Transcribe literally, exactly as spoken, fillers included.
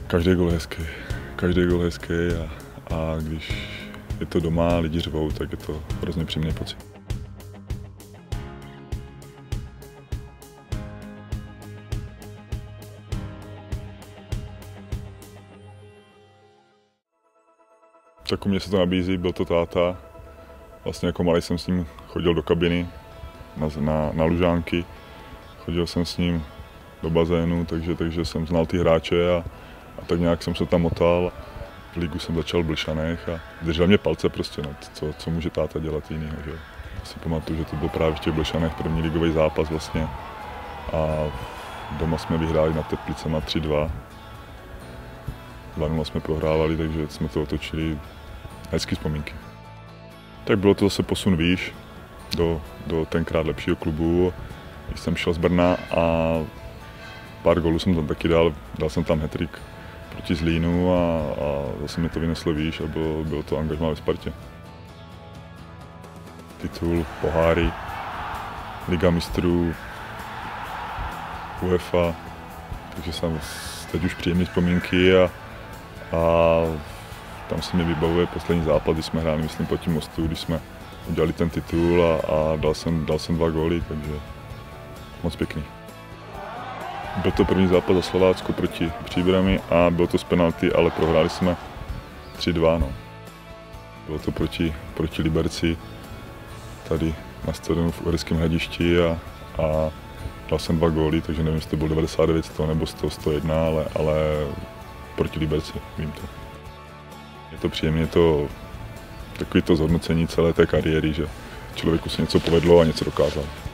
Každý gól je hezký, každý gól je hezký a, a když je to doma a lidi řvou, tak je to hrozně příjemný pocit. Tak u mě se to nabízí, byl to táta. Vlastně jako malý jsem s ním chodil do kabiny, na, na, na lužánky. Chodil jsem s ním do bazénu, takže, takže jsem znal ty hráče a, a tak nějak jsem se tam motal. V ligu jsem začal v Blšanech a držel mě palce prostě, no, co, co může táta dělat jinýho, že? Si pamatuju, že to byl právě v těch Blšanech první ligový zápas vlastně a doma jsme vyhráli nad Teplicema tři dva. dva nula jsme prohrávali, takže jsme to otočili. Hezký vzpomínky. Tak bylo to zase posun výš do, do tenkrát lepšího klubu. Když jsem šel z Brna a pár gólů jsem tam taky dal, dal jsem tam hat-trick proti Zlínu a, a zase mi to vyneslo výš a bylo, bylo to angažmá ve Spartě. Titul, poháry, Liga mistrů, UEFA, takže jsem teď už příjemné vzpomínky a, a tam se mi vybavuje poslední zápas, když jsme hráli, myslím, proti Mostu, když jsme udělali ten titul a, a dal, jsem, dal jsem dva góly, takže moc pěkný. Byl to první zápas za Slovácko proti Příbrami a bylo to z penalty, ale prohráli jsme tři dva. No. Bylo to proti, proti Liberci, tady na stadionu v Uherském Hradišti a, a dal jsem dva góly, takže nevím, jestli to bylo devadesát devět sto nebo sto sto jedna, ale, ale proti Liberci, vím to. Je to příjemně, to takové to zhodnocení celé té kariéry, že člověku se něco povedlo a něco dokázal.